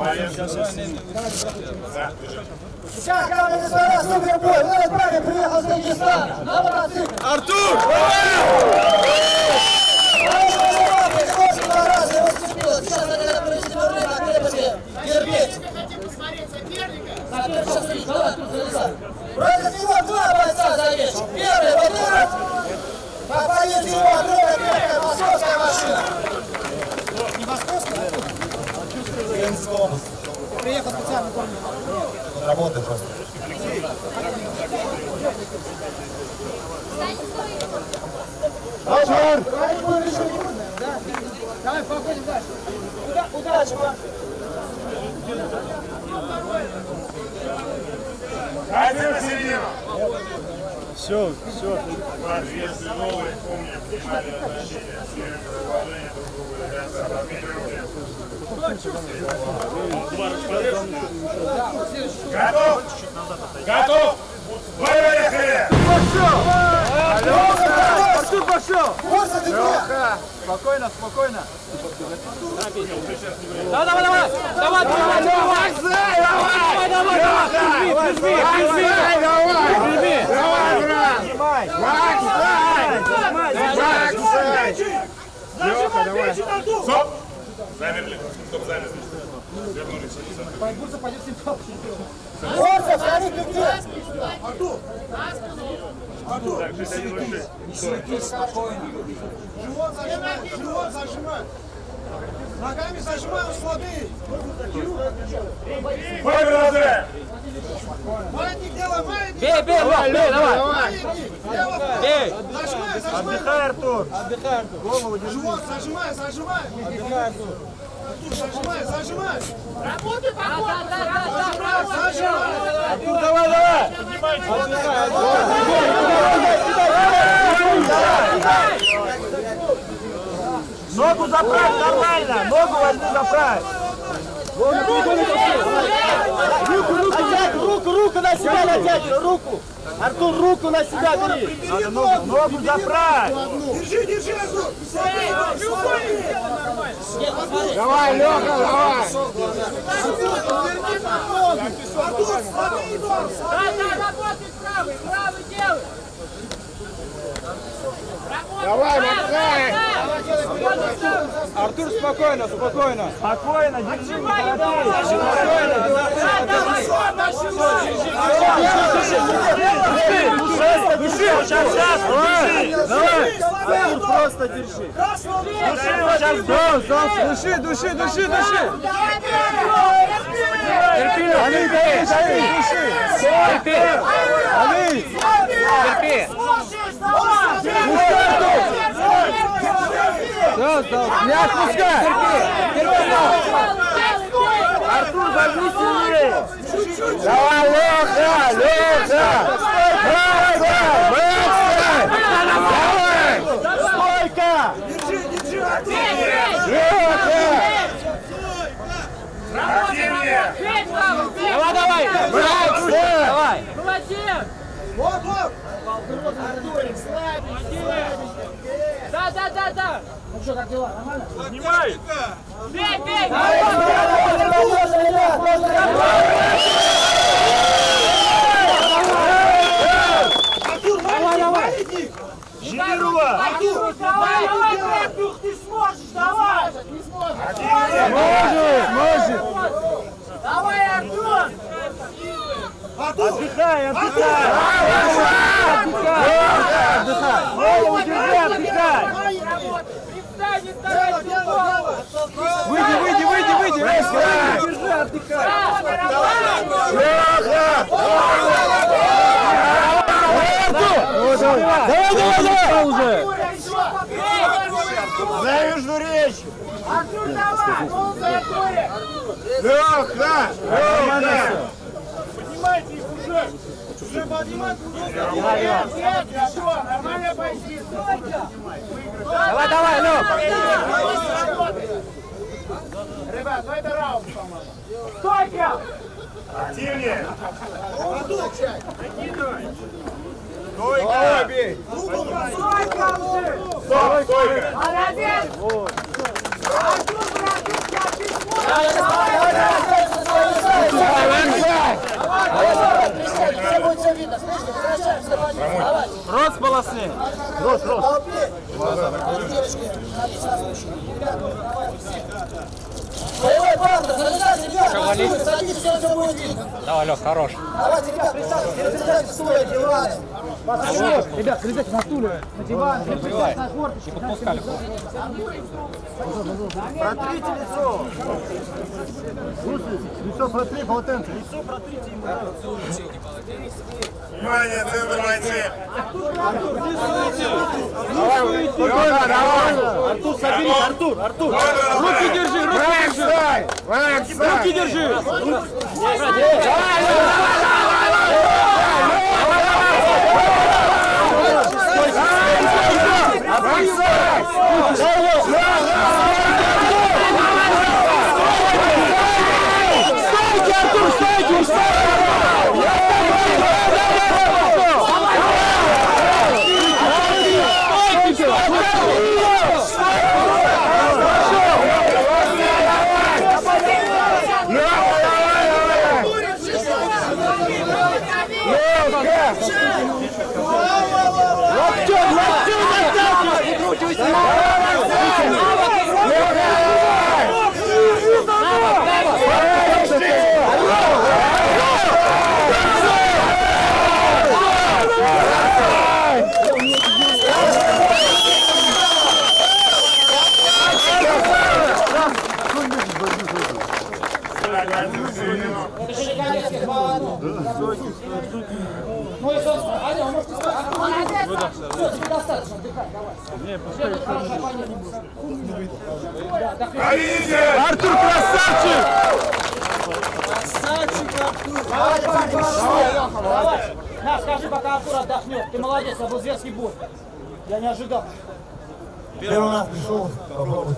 Сейчас, дамы и господа, супербой! В этот парень приехал с Дагестана! На мотоцикле! Артур! Очень два раза его сцепило! Сейчас это процедурный на крепости терпеть! Соперник сейчас стоит! Давай, тут залезай! Против него два бойца за вечер! Первый Батыров! А позиции его огромная крепкая московская машина! Не московская, а Ленинская область. Приехал специально в город. Работает просто. Артур! Давай, походим дальше. Удачи вам. Один на середину. Все. Если новые, помню, внимание отношения. Положение друг друга. Готов? Готов? Поехали! Артур пошел! Леха! Спокойно. Давай! Леха, давай! Стоп! Замерли. Стоп, замерли. Вернулись. Борца, вторых где? Так, 6-1-6. Живот зажимай. Ногами зажимай, слабее. Повернули! Маятник делай, маятник. Бей, давай! Маятник. Лево, Бей! зажимай. Отдыхай, Артур! Голову держи! Живот зажимай. Отдыхай, Артур! Артур, зажимай. Работай, Зажимай. Артур, давай! Ногу заправь нормально! Ногу возьми заправь! Руку на себя натягивай, руку! Артур, руку на себя бери! Надо ногу заправь! Держи, Артур. Слабее. Давай, Леха, давай! Артур, слабее, Дор. Работай правый делай! Давай, махай! Артур, спокойно! Спокойно, держи, не торопись! Души! Сейчас! Давай! Артур, просто держи! Души! Терпи! Не отпускай! Артур, возьми сильнее! Давай, Леха! Давай! Стойка! Держи, Артур. Леха! Активнее! Давай! Давай! Молодец! Вот. Артурик, слабенький! Да! Ну что, как дела? Нормально? Снимай! Бей! Артур, маятник. Жирова! Артур, давай, ты сможешь, давай! Может! Давай, Артур! Отдыхай! Голову держи, отдыхай! Представь, второй голову! Выйди! Держи, отдыхай! Давай уже! За южную речь! Артур, давай! Ползай, Артуре! Леха! Поднимайте их уже. Уже поднимать Хорошо, нормальная позиция! Давай, Лех! Ребят, ну это раунд, по-моему. Стойка! Активнее! Стойка! Стойка уже! Стоп, стойка! Молодец! Артур, братишка, ты сможешь! Рот сполосни. Рот. Девочки, садись на случай. Ребята, давайте все. Боевой партер, залезайте, ребят, садись, все будет видно. Давай, Лёх, хорош. Давайте, ребят, присаживайтесь в стуле, диваны. Ребят, присядьте на стуле, на диван, присядьте на корточки. Не подпускали. Протрите лицо. Лицо протри, полотенце. Лицо протрите ему. Внимание, центр бойцы! Артур, соберись, Артур. Руки держи. Руки держи. Ну и, собственно, Аня, вы можете спать. Все, тебе достаточно, отдыхай, давай. Артур, красавчик! Давайте, парни, давай. На, скажи, пока Артур отдохнет. Ты молодец, это был зверский бой. Я не ожидал. Первый раз пришел, попробуй.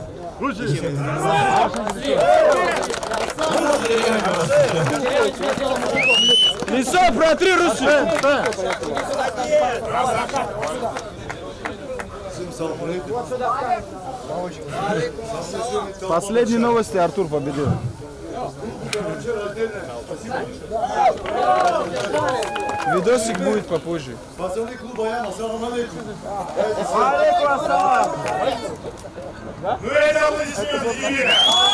Лицо протри, Руси! Последние новости, Артур победил. Видосик будет попозже. Пацаны клуба Яна, салам алейкум. Ну это аплодисменты, Ирина!